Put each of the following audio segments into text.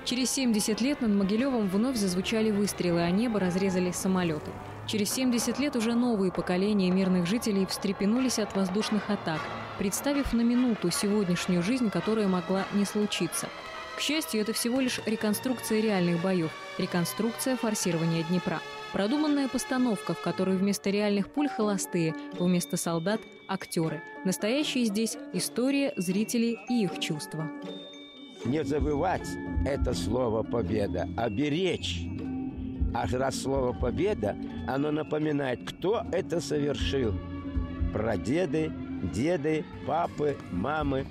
Через 70 лет над Могилевым вновь зазвучали выстрелы, а небо разрезали самолеты. Через 70 лет уже новые поколения мирных жителей встрепенулись от воздушных атак, представив на минуту сегодняшнюю жизнь, которая могла не случиться. К счастью, это всего лишь реконструкция реальных боев, реконструкция форсирования Днепра. Продуманная постановка, в которой вместо реальных пуль холостые, вместо солдат – актеры. Настоящие здесь история, зрители и их чувства. Не забывать это слово «победа», а беречь. А раз слово «победа», оно напоминает, кто это совершил. Прадеды, деды, папы, мамы.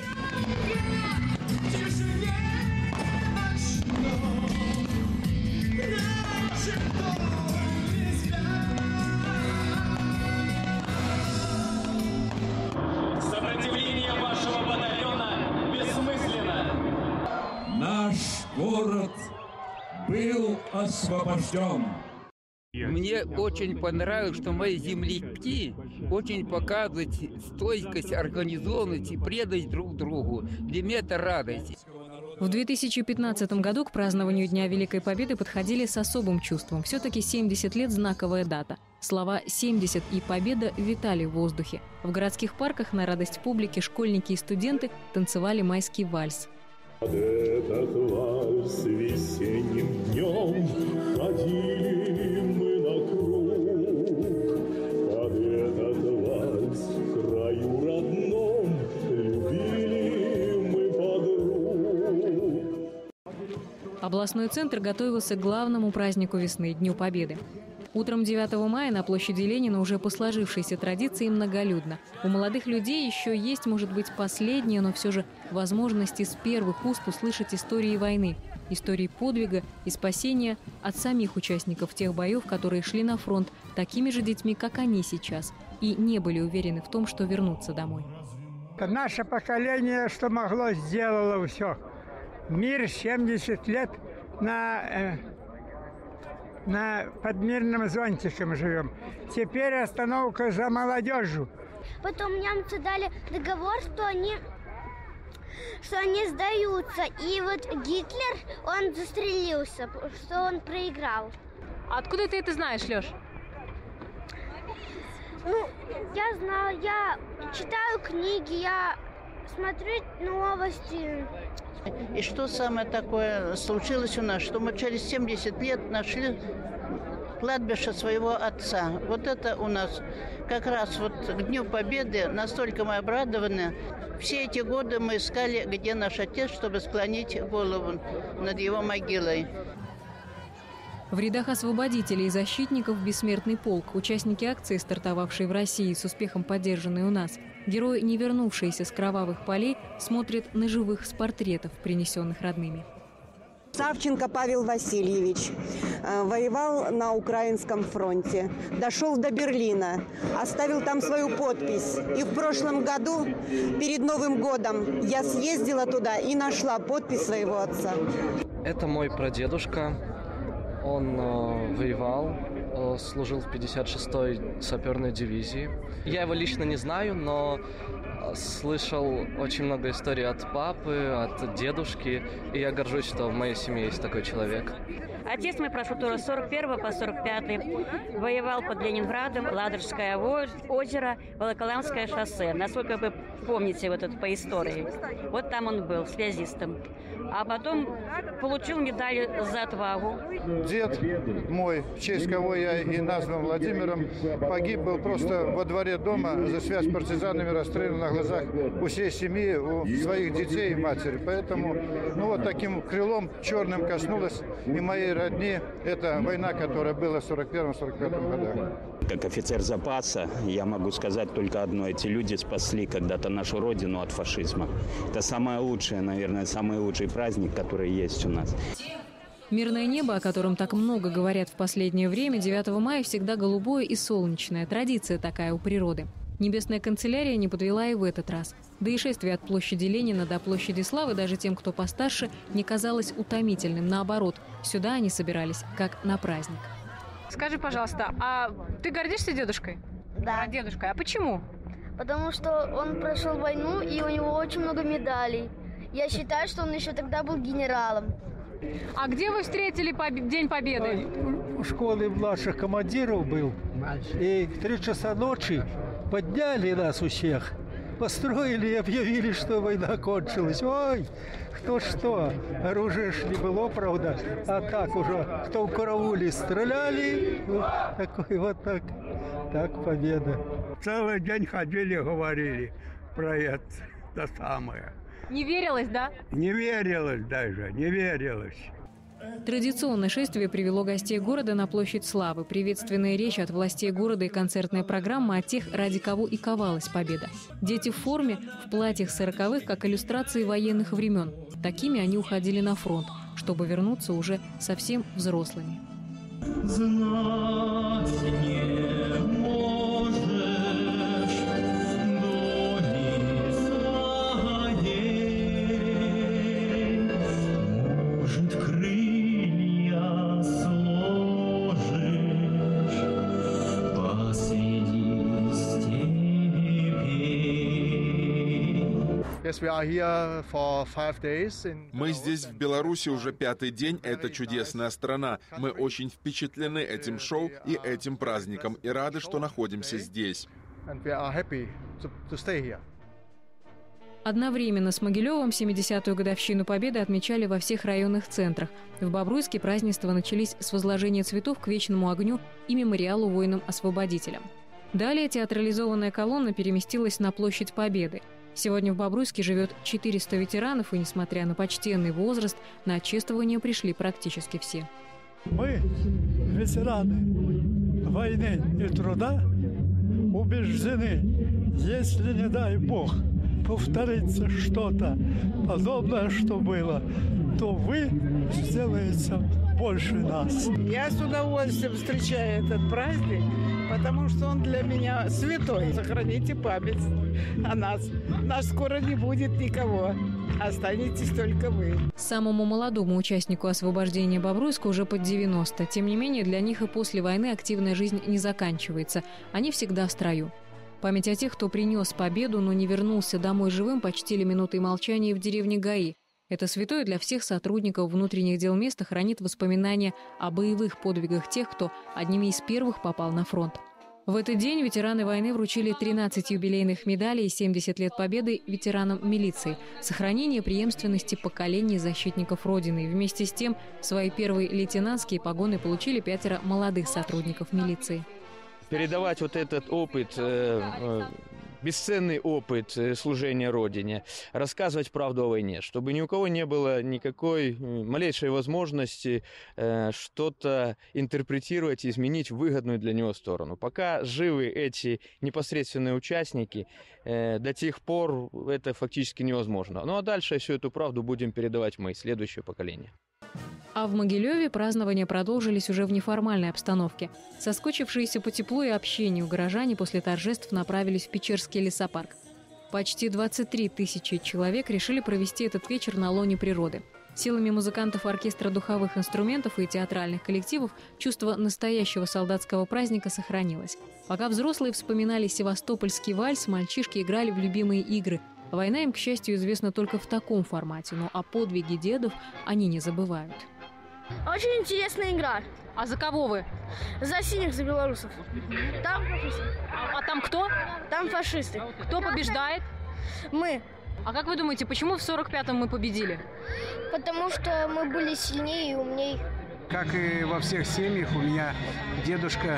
Сопротивление вашего батальона бессмысленно. Наш город был освобожден. Мне очень понравилось, что мои земляки очень показывают стойкость, организованность и преданность друг другу. Для меня это радость. В 2015 году к празднованию Дня Великой Победы подходили с особым чувством. Все-таки 70 лет – знаковая дата. Слова «70» и «Победа» витали в воздухе. В городских парках на радость публики школьники и студенты танцевали майский вальс. Под этот вальс весенним днем ходили мы на круг. Под этот вальс в краю родном любили мы подруг. Областной центр готовился к главному празднику весны – Дню Победы. Утром 9 мая на площади Ленина уже по сложившейся традиции многолюдно. У молодых людей еще есть, может быть, последняя, но все же возможность из первых уст услышать истории войны, истории подвига и спасения от самих участников тех боев, которые шли на фронт такими же детьми, как они сейчас, и не были уверены в том, что вернутся домой. Наше поколение, что могло, сделало все. Мир 70 лет под мирным зонтиком живем. Теперь остановка за молодежью. Потом немцы дали договор, что они сдаются. И вот Гитлер, он застрелился, что он проиграл. Откуда ты это знаешь, Леш? Я знаю, я читаю книги, я смотрю новости. И что самое такое случилось у нас, что мы через 70 лет нашли кладбище своего отца. Вот это у нас как раз вот к Дню Победы настолько мы обрадованы. Все эти годы мы искали, где наш отец, чтобы склонить голову над его могилой. В рядах освободителей и защитников «Бессмертный полк», участники акции, стартовавшей в России, с успехом поддержанной у нас, герои, не вернувшиеся с кровавых полей, смотрят на живых с портретов, принесенных родными. Савченко Павел Васильевич воевал на Украинском фронте, дошел до Берлина, оставил там свою подпись. И в прошлом году, перед Новым годом, я съездила туда и нашла подпись своего отца. Это мой прадедушка. Он воевал, служил в 56-й саперной дивизии. Я его лично не знаю, но слышал очень много историй от папы, от дедушки. И я горжусь, что в моей семье есть такой человек. Отец мой прошел тоже с 41 по 45 воевал под Ленинградом, Ладожское озеро, Волоколамское шоссе. Насколько вы помните вот это по истории. Вот там он был, связистом. А потом получил медаль за отвагу. Дед мой, в честь кого я и назван Владимиром, погиб был просто во дворе дома за связь с партизанами, расстрелян на глазах у всей семьи, у своих детей и матери. Поэтому, вот таким крылом черным коснулась и моей родни. Это война, которая была в 41-45 годах. Как офицер запаса я могу сказать только одно. Эти люди спасли когда-то нашу родину от фашизма. Это самое лучшее, наверное, самый лучший праздник, который есть у нас. Мирное небо, о котором так много говорят в последнее время, 9 мая всегда голубое и солнечное. Традиция такая у природы. Небесная канцелярия не подвела и в этот раз. Да и шествие от площади Ленина до площади Славы даже тем, кто постарше, не казалось утомительным. Наоборот, сюда они собирались как на праздник. Скажи, пожалуйста, а ты гордишься дедушкой? Да. Дедушкой. А почему? Потому что он прошел войну, и у него очень много медалей. Я считаю, что он еще тогда был генералом. А где вы встретили День Победы? В школе младших командиров был. И в 3 часа ночи подняли нас у всех, построили и объявили, что война кончилась. Ой, кто что, оружия ж не было, правда, а так уже, кто в карауле стреляли, вот так победа. Целый день ходили, говорили про это самое. Не верилось, да? Не верилось даже, не верилось. Традиционное шествие привело гостей города на площадь Славы. Приветственная речь от властей города и концертная программа о тех, ради кого и ковалась победа. Дети в форме, в платьях 40-х, как иллюстрации военных времен. Такими они уходили на фронт, чтобы вернуться уже совсем взрослыми. Мы здесь, в Беларуси, уже 5-й день. Это чудесная страна. Мы очень впечатлены этим шоу и этим праздником и рады, что находимся здесь. Одновременно с Могилевым 70-ю годовщину Победы отмечали во всех районных центрах. В Бобруйске празднества начались с возложения цветов к вечному огню и мемориалу воинам-освободителям. Далее театрализованная колонна переместилась на площадь Победы. Сегодня в Бобруйске живет 400 ветеранов, и, несмотря на почтенный возраст, на чествование пришли практически все. Мы, ветераны войны и труда, убеждены, если, не дай Бог, повторится что-то подобное, что было, то вы сделаете больше нас. Я с удовольствием встречаю этот праздник, потому что он для меня святой. Сохраните память о нас. Нас скоро не будет никого. Останетесь только вы. Самому молодому участнику освобождения Бобруйска уже под 90. Тем не менее, для них и после войны активная жизнь не заканчивается. Они всегда в строю. Память о тех, кто принес победу, но не вернулся домой живым, почтили минутой молчания в деревне Гаи. Это святое для всех сотрудников внутренних дел места хранит воспоминания о боевых подвигах тех, кто одними из первых попал на фронт. В этот день ветераны войны вручили 13 юбилейных медалей и 70 лет Победы ветеранам милиции, сохранение преемственности поколений защитников Родины. И вместе с тем свои первые лейтенантские погоны получили 5 молодых сотрудников милиции. Передавать вот этот опыт, бесценный опыт служения Родине, рассказывать правду о войне, чтобы ни у кого не было никакой малейшей возможности что-то интерпретировать и изменить в выгодную для него сторону. Пока живы эти непосредственные участники, до тех пор это фактически невозможно. Ну а дальше всю эту правду будем передавать мы, следующее поколение. А в Могилеве празднования продолжились уже в неформальной обстановке. Соскучившиеся по теплу и общению горожане после торжеств направились в Печерский лесопарк. Почти 23 тысячи человек решили провести этот вечер на лоне природы. Силами музыкантов оркестра духовых инструментов и театральных коллективов чувство настоящего солдатского праздника сохранилось. Пока взрослые вспоминали севастопольский вальс, мальчишки играли в любимые игры. Война им, к счастью, известна только в таком формате, но о подвиге дедов они не забывают. Очень интересная игра. А за кого вы? За синих, за белорусов. Там фашисты. А там кто? Там фашисты. Кто побеждает? Мы. А как вы думаете, почему в 45-м мы победили? Потому что мы были сильнее и умнее. Как и во всех семьях, у меня дедушка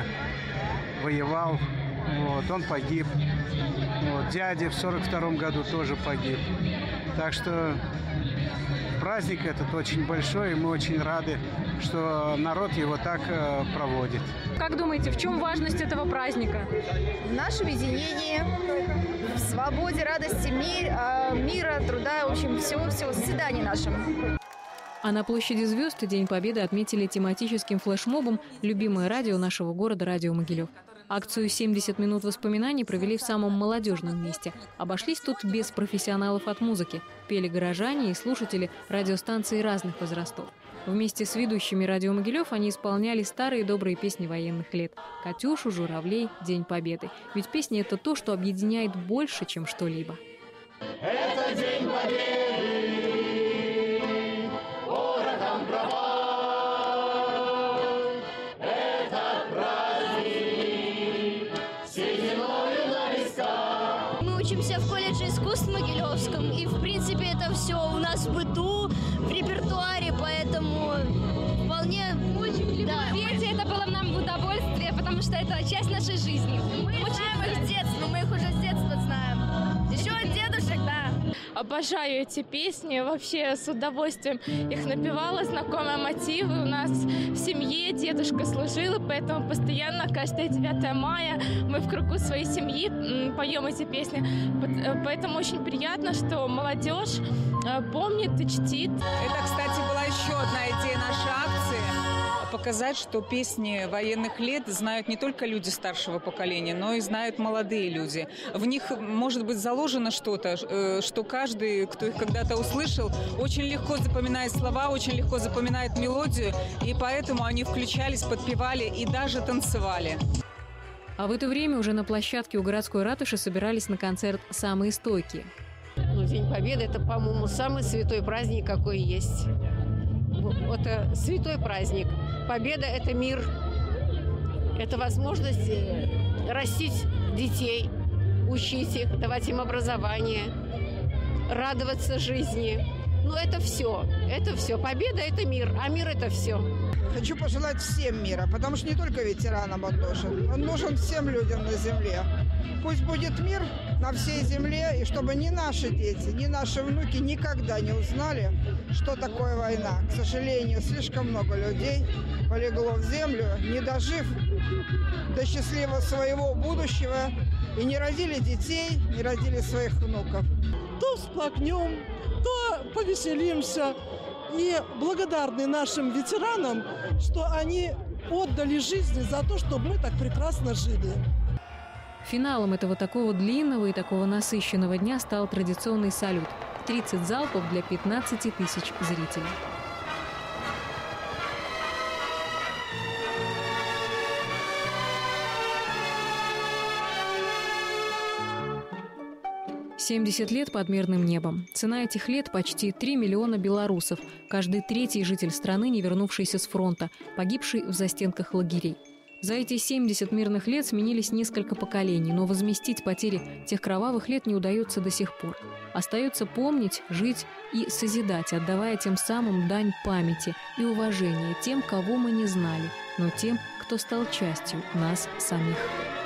воевал, он погиб. Дядя в 42-м году тоже погиб. Так что праздник этот очень большой, и мы очень рады, что народ его так проводит. Как думаете, в чем важность этого праздника? В нашем единении, в свободе, радости, мира, труда, в общем, всего-всего, созидании нашем. А на площади Звезд День Победы отметили тематическим флешмобом любимое радио нашего города «Радио Могилев». Акцию «70 минут воспоминаний» провели в самом молодежном месте. Обошлись тут без профессионалов от музыки. Пели горожане и слушатели радиостанций разных возрастов. Вместе с ведущими «Радио Могилев» они исполняли старые добрые песни военных лет. «Катюшу», «Журавлей», «День Победы». Ведь песни – это то, что объединяет больше, чем что-либо. Это День Победы, городом учимся в колледже искусств Могилевском. И, в принципе, это все у нас в быту, в репертуаре, поэтому вполне... Да. Петь, это было нам в удовольствие, потому что это часть нашей жизни. Мы знаем их с детства, мы их уже с детства знаем. Еще от дедушек, да. Обожаю эти песни, вообще с удовольствием их напевала, знакомые мотивы. У нас в семье дедушка служил, поэтому постоянно каждое 9 мая мы в кругу своей семьи поем эти песни. Поэтому очень приятно, что молодежь помнит и чтит. Это, кстати, была еще одна идея нашей акции. Показать, что песни военных лет знают не только люди старшего поколения, но и знают молодые люди. В них может быть заложено что-то, что каждый, кто их когда-то услышал, очень легко запоминает слова, очень легко запоминает мелодию, и поэтому они включались, подпевали и даже танцевали. А в это время уже на площадке у городской ратуши собирались на концерт «Самые стойкие». День Победы – это, по-моему, самый святой праздник, какой есть. Это святой праздник. Победа – это мир, это возможность растить детей, учить их, давать им образование, радоваться жизни. Ну, это все. Победа – это мир, а мир – это все. Хочу пожелать всем мира, потому что не только ветеранам он нужен всем людям на земле. Пусть будет мир на всей земле, и чтобы ни наши дети, ни наши внуки никогда не узнали, что такое война. К сожалению, слишком много людей полегло в землю, не дожив до счастливого своего будущего, и не родили детей, не родили своих внуков. То всплакнем, то повеселимся. И благодарны нашим ветеранам, что они отдали жизни за то, чтобы мы так прекрасно жили. Финалом этого такого длинного и такого насыщенного дня стал традиционный салют. 30 залпов для 15 тысяч зрителей. «70 лет под мирным небом». Цена этих лет – почти 3 миллиона белорусов, каждый третий житель страны, не вернувшийся с фронта, погибший в застенках лагерей. За эти 70 мирных лет сменились несколько поколений, но возместить потери тех кровавых лет не удается до сих пор. Остается помнить, жить и созидать, отдавая тем самым дань памяти и уважения тем, кого мы не знали, но тем, кто стал частью нас самих.